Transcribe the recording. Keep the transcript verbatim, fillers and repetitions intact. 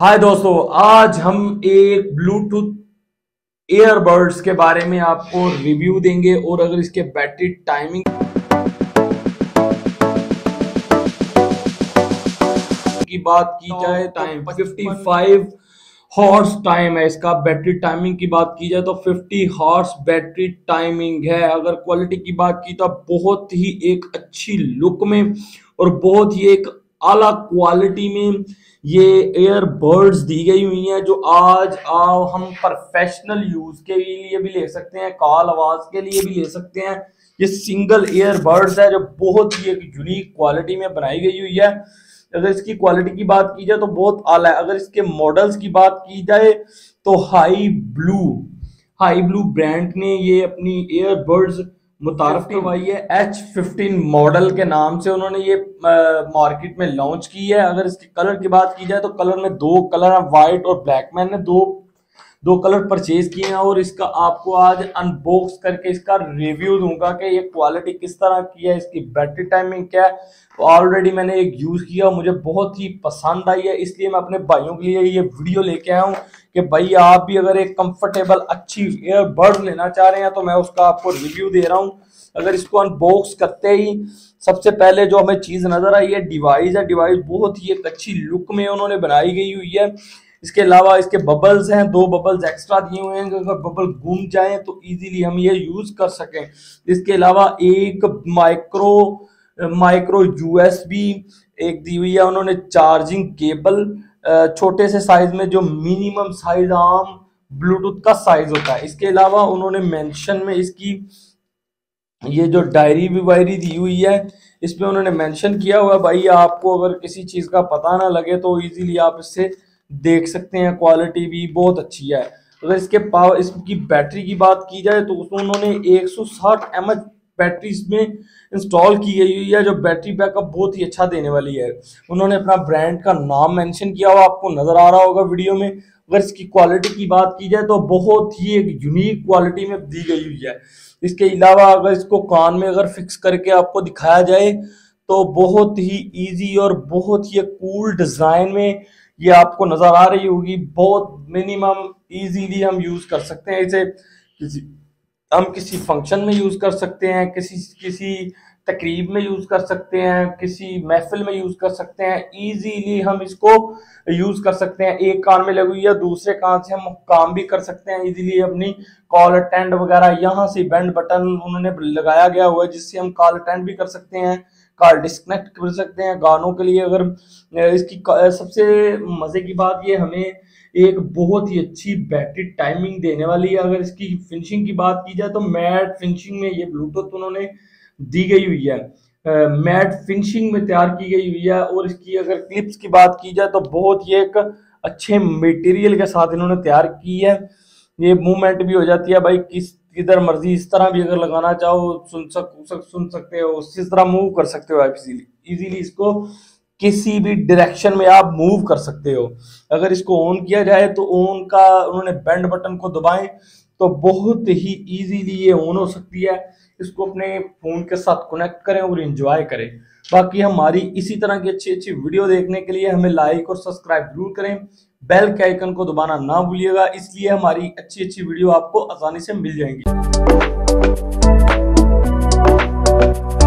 हाय दोस्तों, आज हम एक ब्लूटूथ ईयरबड्स के बारे में आपको रिव्यू देंगे और अगर इसके बैटरी टाइमिंग की बात की जाए टाइम पचपन हॉर्स टाइम है इसका। बैटरी टाइमिंग की बात की जाए तो पचास हॉर्स बैटरी टाइमिंग है। अगर क्वालिटी की बात की तो बहुत ही एक अच्छी लुक में और बहुत ही एक आला क्वालिटी में ये ईयरबड्स दी गई हुई हैं, जो आज आओ हम प्रोफेशनल यूज के लिए भी ले सकते हैं, कॉल आवाज के लिए भी ले सकते हैं। ये सिंगल ईयरबड्स है जो बहुत ही एक यूनिक क्वालिटी में बनाई गई हुई है। अगर इसकी क्वालिटी की बात की जाए तो बहुत आला है। अगर इसके मॉडल्स की बात की जाए तो high blue high blue brand ने ये अपनी ईयरबड्स मुतारफ करवाई है। एच फिफ्टीन मॉडल के नाम से उन्होंने ये मार्केट में लॉन्च की है। अगर इसके कलर की बात की जाए तो कलर में दो कलर है, व्हाइट और ब्लैक। मैंने दो दो कलर परचेज किए हैं और इसका आपको आज अनबॉक्स करके इसका रिव्यू दूंगा कि ये क्वालिटी किस तरह की है, इसकी बैटरी टाइमिंग क्या है। तो ऑलरेडी मैंने एक यूज किया, मुझे बहुत ही पसंद आई है, इसलिए मैं अपने भाइयों के लिए ये वीडियो लेके आया हूँ कि भाई आप भी अगर एक कंफर्टेबल अच्छी ईयरबड्स लेना चाह रहे हैं तो मैं उसका आपको रिव्यू दे रहा हूँ। अगर इसको अनबॉक्स करते ही सबसे पहले जो हमें चीज नजर आई है डिवाइस है। डिवाइस बहुत ही एक अच्छी लुक में उन्होंने बनाई गई हुई है। इसके अलावा इसके बबल्स हैं, दो बबल्स एक्स्ट्रा दिए हुए हैं, अगर बबल घूम जाए तो इजीली हम ये यूज कर सकें। इसके अलावा एक माइक्रो माइक्रो यूएसबी एक दी हुई है उन्होंने, चार्जिंग केबल छोटे से साइज में जो मिनिमम साइज आम ब्लूटूथ का साइज होता है। इसके अलावा उन्होंने मेंशन में इसकी ये जो डायरी भी वायरी दी हुई है इसमें उन्होंने मेंशन किया हुआ है भाई आपको अगर किसी चीज का पता ना लगे तो इजीली आप इससे देख सकते हैं। क्वालिटी भी बहुत अच्छी है। अगर इसके पावर इसकी बैटरी की बात की जाए तो उसमें उन्होंने एक सौ साठ एम एच बैटरी इसमें इंस्टॉल की गई हुई है, जो बैटरी बैकअप बहुत ही अच्छा देने वाली है। उन्होंने अपना ब्रांड का नाम मेंशन किया हुआ, आपको नजर आ रहा होगा वीडियो में। अगर इसकी क्वालिटी की बात की जाए तो बहुत ही एक यूनिक क्वालिटी में दी गई हुई है। इसके अलावा अगर इसको कान में अगर फिक्स करके आपको दिखाया जाए तो बहुत ही इजी और बहुत ही कूल डिजाइन में ये आपको नजर आ रही होगी। बहुत मिनिमम इजीली हम यूज कर सकते हैं इसे। किसी हम किसी फंक्शन में यूज कर सकते हैं, किसी किसी तकरीब में यूज कर सकते हैं, किसी महफिल में यूज कर सकते हैं। इजीली हम इसको यूज कर सकते हैं। एक कान में लगी हुई है, दूसरे कान से हम काम भी कर सकते हैं इजीली। अपनी कॉल अटेंड वगैरह यहाँ से बैंड बटन उन्होंने लगाया गया हुआ है जिससे हम कॉल अटेंड भी कर सकते हैं, कॉल डिस्कनेक्ट कर सकते हैं गानों के लिए। अगर इसकी सबसे मजे की बात ये हमें एक बहुत ही अच्छी बैटरी टाइमिंग देने वाली है। अगर इसकी फिनिशिंग की बात की जाए तो मैट फिनिशिंग में ये ब्लूटूथ उन्होंने दी गई हुई है, मैट फिनिशिंग में तैयार की गई हुई है। और इसकी अगर क्लिप्स की बात की जाए तो बहुत ही एक अच्छे मटेरियल के साथ इन्होंने तैयार की है। ये मूवमेंट भी हो जाती है भाई, किस किधर मर्जी इस तरह भी अगर लगाना चाहो सुन सक, सक सुन सकते हो, इस तरह मूव कर सकते हो आप इजीली इजीली इसको किसी भी डायरेक्शन में आप मूव कर सकते हो। अगर इसको ऑन किया जाए तो ऑन का उन्होंने बैंड बटन को दबाएं तो बहुत ही इजीली ये ऑन हो सकती है। इसको अपने फोन के साथ कनेक्ट करें और एंजॉय करें। बाकी हमारी इसी तरह की अच्छी अच्छी वीडियो देखने के लिए हमें लाइक और सब्सक्राइब जरूर करें, बेल के आइकन को दबाना ना भूलिएगा, इसलिए हमारी अच्छी अच्छी वीडियो आपको आसानी से मिल जाएंगी।